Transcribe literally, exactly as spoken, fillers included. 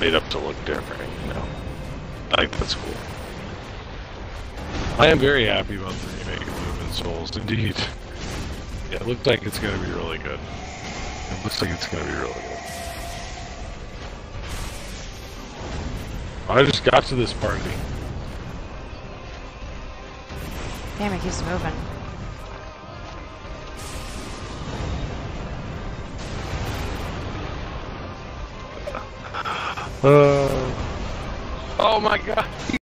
made up to look different, you know. I think that's cool. I am very happy about the remake of Movement Souls, indeed. Yeah, it looks like it's gonna be really good. It looks like it's gonna be really good. I just got to this party. Damn, it keeps moving. Uh, oh my god!